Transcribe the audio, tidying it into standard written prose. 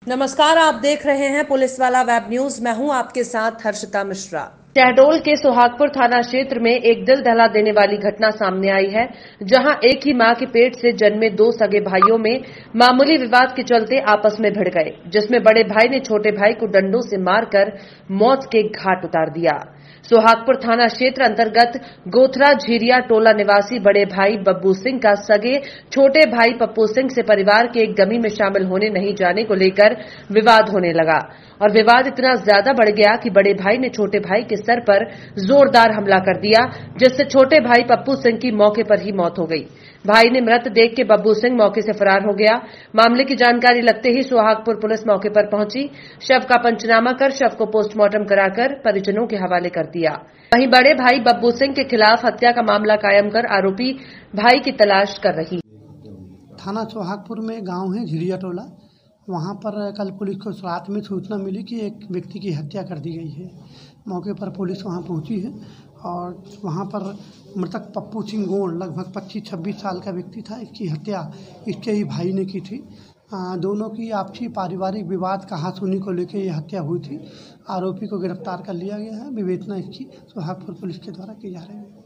नमस्कार, आप देख रहे हैं पुलिस वाला वेब न्यूज। मैं हूं आपके साथ हर्षिता मिश्रा। शहडोल के सोहागपुर थाना क्षेत्र में एक दिल दहला देने वाली घटना सामने आई है, जहां एक ही मां के पेट से जन्मे दो सगे भाइयों में मामूली विवाद के चलते आपस में भिड़ गए, जिसमें बड़े भाई ने छोटे भाई को डंडों से मारकर मौत के घाट उतार दिया। सोहागपुर थाना क्षेत्र अंतर्गत गोथरा झीरिया टोला निवासी बड़े भाई बब्बू सिंह का सगे छोटे भाई पप्पू सिंह से परिवार के एक गमी में शामिल होने नहीं जाने को लेकर विवाद होने लगा और विवाद इतना ज्यादा बढ़ गया कि बड़े भाई ने छोटे भाई के सर पर जोरदार हमला कर दिया, जिससे छोटे भाई पप्पू सिंह की मौके पर ही मौत हो गई। भाई ने मृत देख के बब्बू सिंह मौके से फरार हो गया। मामले की जानकारी लगते ही सोहागपुर पुलिस मौके पर पहुंची, शव का पंचनामा कर शव को पोस्टमार्टम कराकर परिजनों के हवाले कर दिया। वहीं बड़े भाई बब्बू सिंह के खिलाफ हत्या का मामला कायम कर आरोपी भाई की तलाश कर रही। थाना सोहागपुर में गांव है झिरिया टोला, वहां पर कल पुलिस को रात में सूचना मिली कि एक व्यक्ति की हत्या कर दी गई है। मौके पर पुलिस वहां पहुंची है और वहां पर मृतक पप्पू सिंह गोंड लगभग 25-26 साल का व्यक्ति था। इसकी हत्या इसके ही भाई ने की थी। दोनों की आपसी पारिवारिक विवाद कहासुनी को लेकर यह हत्या हुई थी। आरोपी को गिरफ्तार कर लिया गया है। विवेचना इसकी सोहागपुर पुलिस के द्वारा की जा रही है।